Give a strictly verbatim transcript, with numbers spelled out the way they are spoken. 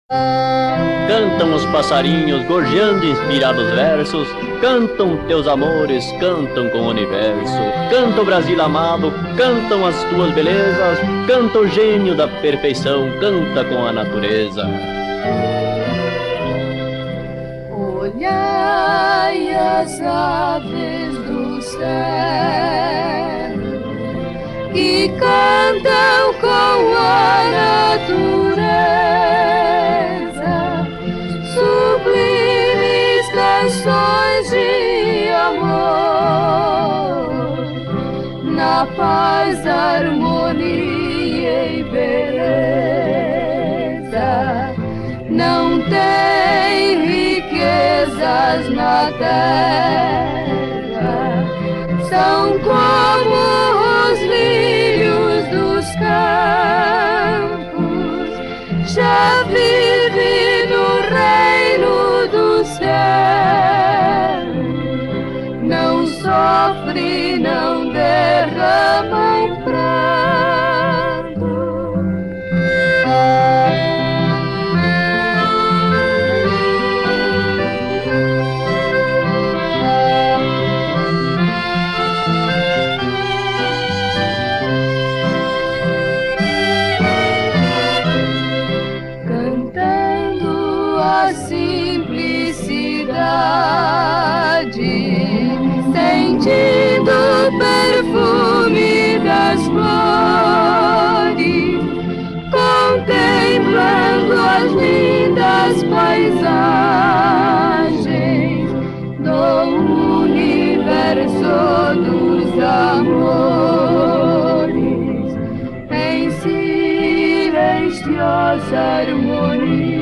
Cantam os passarinhos gorjeando inspirados versos, cantam teus amores, cantam com o universo. Canta o Brasil amado, cantam as tuas belezas, canta o gênio da perfeição, canta com a natureza. Olhai as aves do céu que cantam com a natureza, sublimes canções de amor, na paz, harmonia e beleza. Não tem riquezas na terra, são como os lírios dos campos, já vive no reino do céu, não sofre, não derrama um pranto. Sentindo o perfume das flores, contemplando as lindas paisagens do universo dos amores, em silenciosa harmonia.